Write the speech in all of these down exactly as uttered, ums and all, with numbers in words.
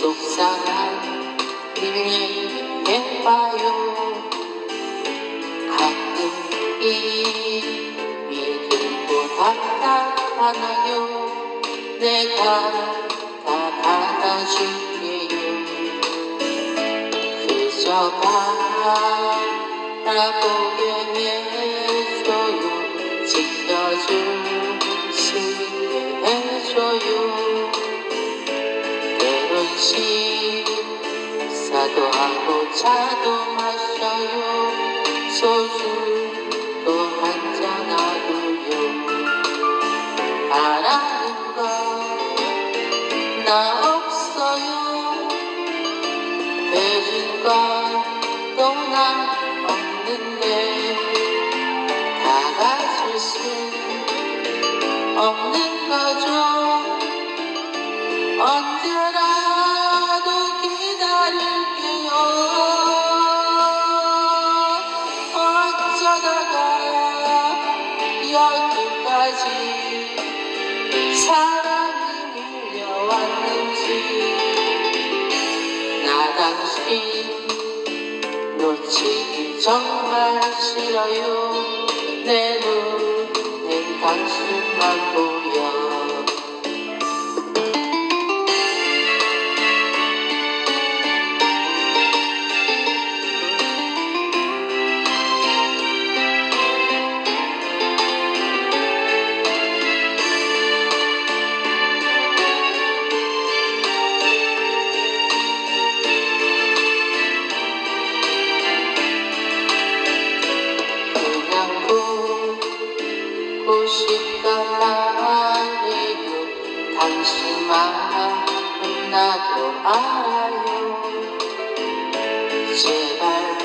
속상한 일이 봐요. 가끔 이 믿음도 답답하나요. 내가 다 받아줄게요. 그저 바라보게 해줘요. 지켜줄 수 있게 해줘요. 때론 식사도 하고 차도 마셔요. 소주도 한잔 하고요. 바라는 건 나 없어요. 해준 건 또 난 없는데 다 가질 수 없는 거죠. 언제라도 기다릴게요. 어쩌다가 여기까지 사랑이 밀려왔는지. 나 당신 놓치기 정말 싫어요. 내 눈엔 당신만 보여. 보고 싶단 말이에요. 당신 마음 나도 알아요. 제발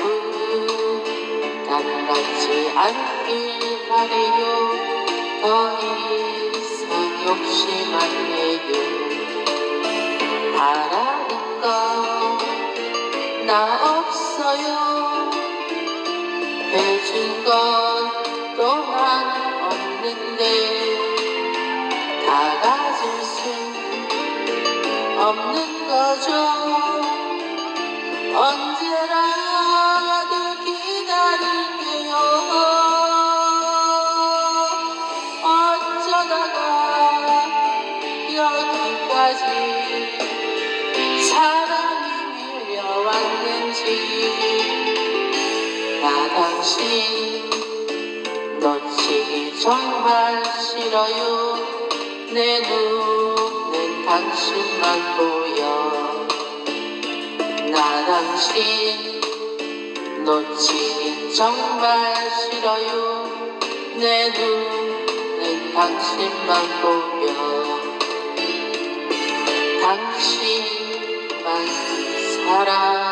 부담 갖지 않길 바래요. 더 이상 욕심 안 내요. 바라는 건 나 없어요. 해준 건 또한 없는데 다 가질 수 없는 거죠. 언제라도 기다릴게요. 어쩌다가 여기까지 사랑이 밀려왔는지. 나 당신 놓치기 정말 싫어요. 내 눈엔 당신만 보여. 나 당신 놓치기 정말 싫어요. 내 눈엔 당신만 보여. 당신만 사랑